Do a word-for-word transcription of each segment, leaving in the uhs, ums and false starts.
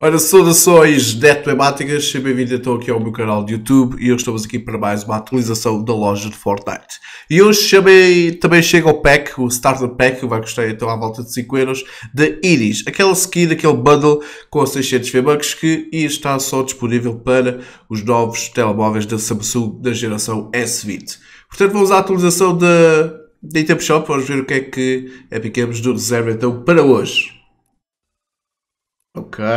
Ora, saudações netwemáticas, seja bem-vindo então aqui ao meu canal de YouTube e hoje estamos aqui para mais uma atualização da loja de Fortnite. E hoje chamei, também chega o pack, o Starter Pack, que vai custar então à volta de cinco euros, da Iris. Aquela skin, aquele bundle com seiscentos V-Bucks que está só disponível para os novos telemóveis da Samsung da geração S vinte. Portanto, vamos à atualização da, da Item Shop, vamos ver o que é que Epic Games nos reserva então para hoje. Ok.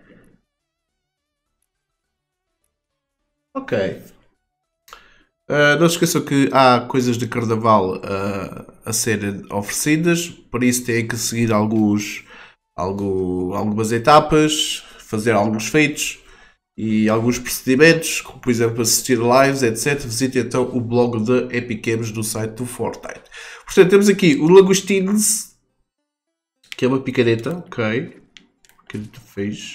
Ok. Uh, não se esqueçam que há coisas de carnaval uh, a serem oferecidas, por isso têm que seguir alguns, algo, algumas etapas, fazer alguns feitos e alguns procedimentos, como por exemplo assistir lives, etcétera. Visite então o blog da Epic Games do site do Fortnite. Portanto, temos aqui o Lagostins, que é uma picareta, ok. Que ele fez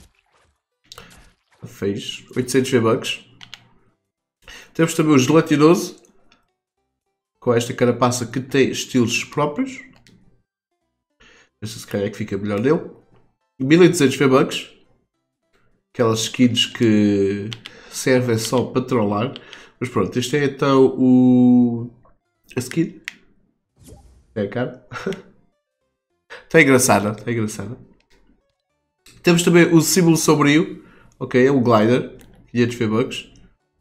fez oitocentos V-Bucks. Temos também o gelatinoso com esta carapaça que tem estilos próprios. Esta se calhar é que fica melhor nele. mil e duzentos V-Bucks, aquelas skins que servem só para trollar. Mas pronto, este é então o a skin. É a cara. Está engraçada, está engraçada. Temos também o símbolo sombrio, ok, é um glider, quinhentos V-Bucks.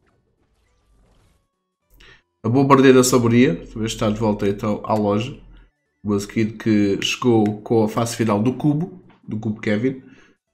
A bombardeira sombria, também está de volta então à loja. Uma skin que chegou com a fase final do cubo, do cubo Kevin.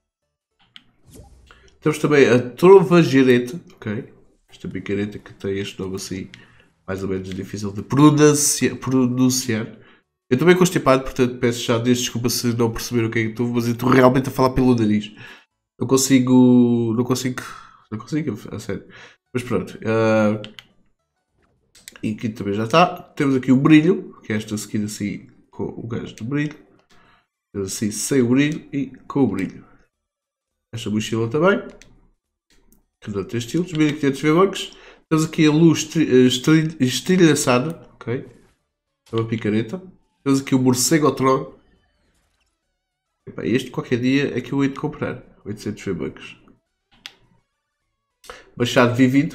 Temos também a trovagereta, ok, esta picareta que tem este nome assim, mais ou menos difícil de pronunciar. pronunciar. Eu estou bem constipado, portanto peço já desde desculpa se não perceber o que é que estou, mas eu estou realmente a falar pelo nariz. Não consigo. Não consigo. Não consigo, a sério. Mas pronto. Uh, e aqui também já está. Temos aqui o brilho, que é esta skin assim com o gajo do brilho. Temos assim sem o brilho e com o brilho. Esta mochila também. Que dá três estilos, mil e quinhentos V-Bucks. Temos aqui a luz estilhaçada, ok. É uma picareta. Temos aqui o morcego Tron. Este qualquer dia é que eu hei de comprar. oitocentos V-Bucks. Machado vivido.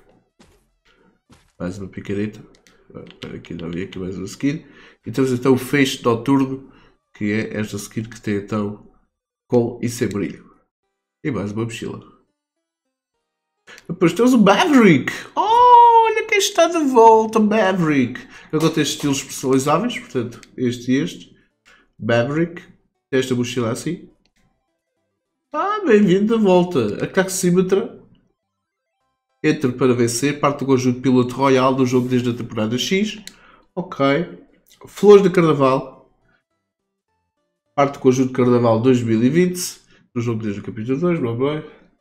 Mais uma picareta. Espera aqui, já vi aqui mais uma skin. E temos então o feixe noturno, que é esta skin que tem então com e sem brilho. E mais uma mochila. Depois temos o Maverick. Oh, olha quem está de volta, Maverick. Agora tem estilos personalizáveis, portanto, este e este. Maverick. Esta mochila assim. Ah, bem-vindo de volta. A Caxímetra. Entra para vencer. Parte do conjunto piloto royal do jogo desde a temporada X. Ok. Flores de Carnaval. Parte do conjunto Carnaval dois mil e vinte. Do jogo desde o capítulo dois. Blá blá.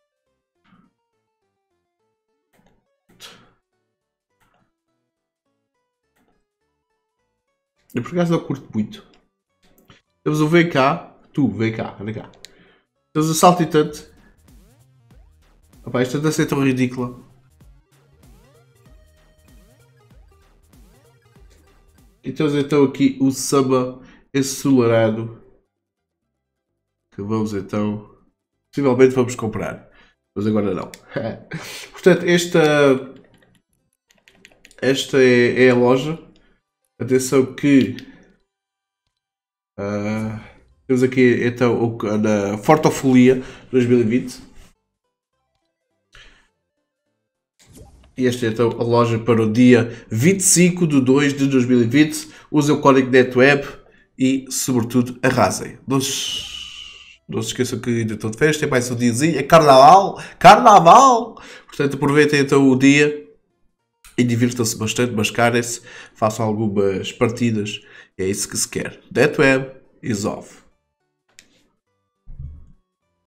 Eu por acaso não curto muito. Temos o V K. Tu, V K, anda cá. Temos o saltitante. Opa, esta dança é tão ridícula. E temos então aqui o samba acelerado. Que vamos então. Possivelmente vamos comprar. Mas agora não. Portanto, esta. Esta é, é a loja. Atenção que uh, temos aqui então na Fortofolia dois mil e vinte. E esta é então a loja para o dia vinte e cinco de dois de dois mil e vinte. Usem o código NetWeb e sobretudo arrasem. Não se, não se esqueçam que ainda estou de festa, é mais um diazinho, é carnaval, carnaval! Portanto aproveitem então o dia. E divirtam-se bastante, mascarem-se, façam algumas partidas, é isso que se quer. NetWeb is off.